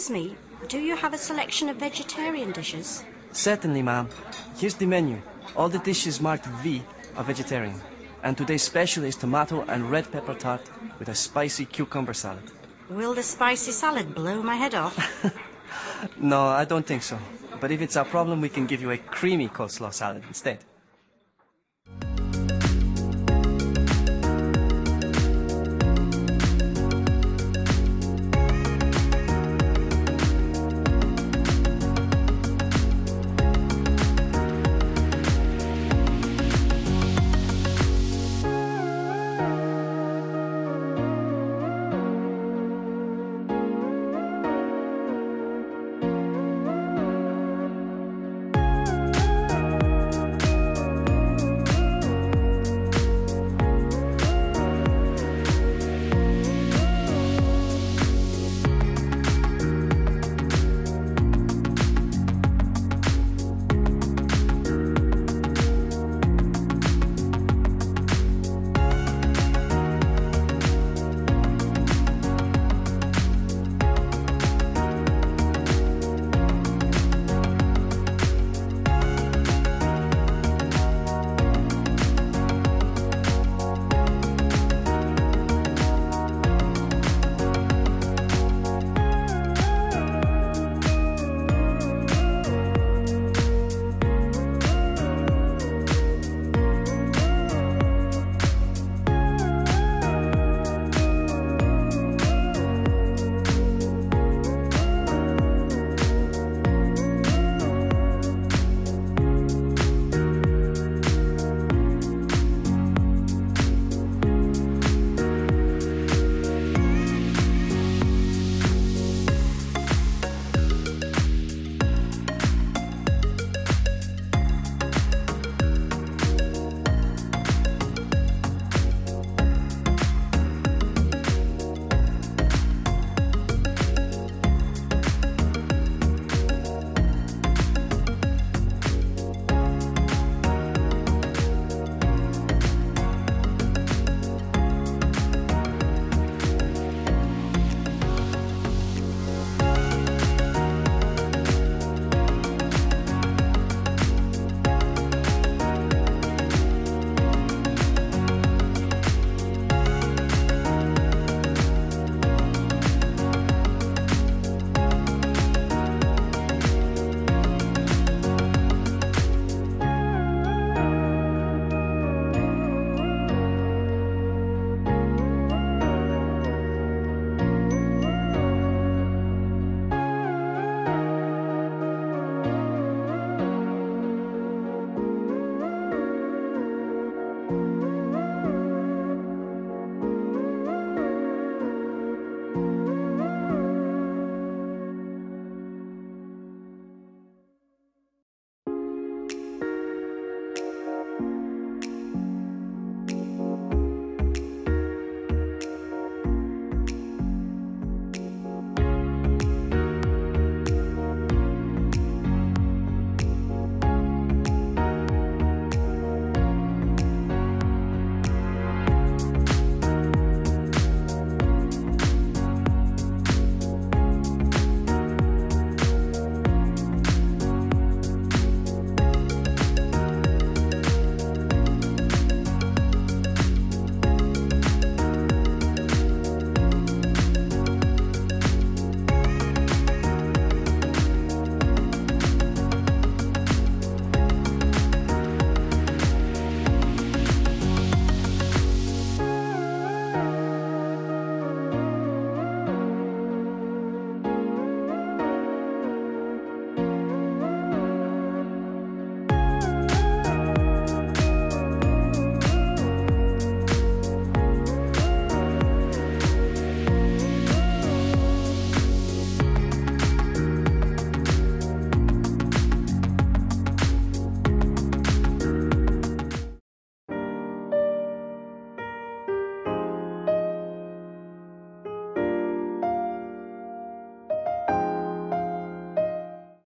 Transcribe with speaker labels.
Speaker 1: Excuse me, do you have a selection of vegetarian dishes?
Speaker 2: Certainly, ma'am. Here's the menu. All the dishes marked V are vegetarian. And today's special is tomato and red pepper tart with a spicy cucumber salad.
Speaker 1: Will the spicy salad blow my head off?
Speaker 2: No, I don't think so. But if it's a problem, we can give you a creamy coleslaw salad instead.